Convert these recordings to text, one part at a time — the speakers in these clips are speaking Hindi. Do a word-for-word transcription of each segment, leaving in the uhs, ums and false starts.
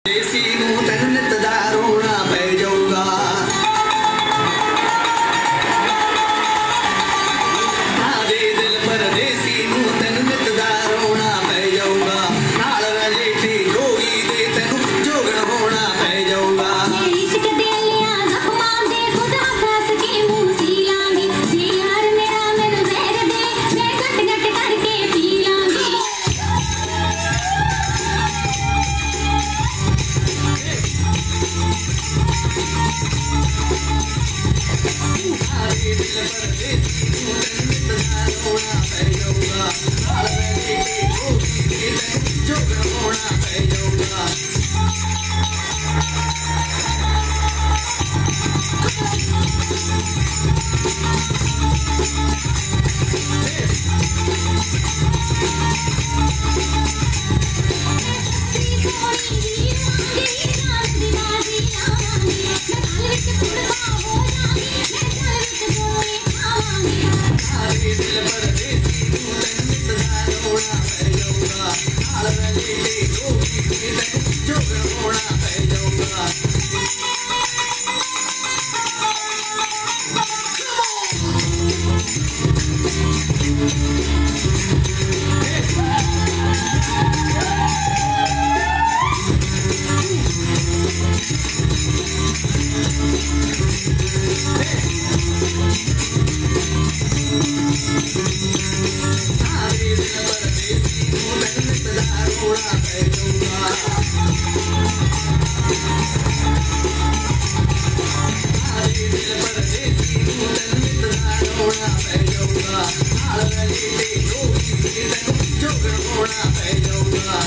देसी नूतन नित दारूणा पै जाऊंगा आधे दिल पर देसी नूतन नित दारूणा पै जाऊंगा नाल रजेठी जोगी दे तेनू जोगण होना पै जाऊंगा इश्क दे लिया जख्मां दे खुदा खास के मुंह सी लांगी जे यार मेरा मैनू जहर दे मैं गट गट करके पी लांगी आधे दिल पर देसी नूतन नित दारूणा पै जाऊंगा नाल रजेठी जोगी दे तेनू जोगण होना पै जाऊंगा आधे दिल पर देसी नूतन नित दारूणा पै जाऊंगा नाल रजेठी जोगी दे तेनू जोगण होना पै जाऊंगा आधे दिल पर देसी नूतन नित दारूणा पै जाऊंगा आधे दिल पर देसी नूतन नित दारूणा पै जाऊंगा नाल रजेठी जोगी दे तेनू जोगण होना पै जाऊंगा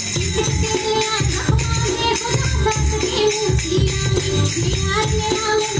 इश्क दे लिया जख्मां दे खुदा खास के मुंह सी लांगी जे यार मेरा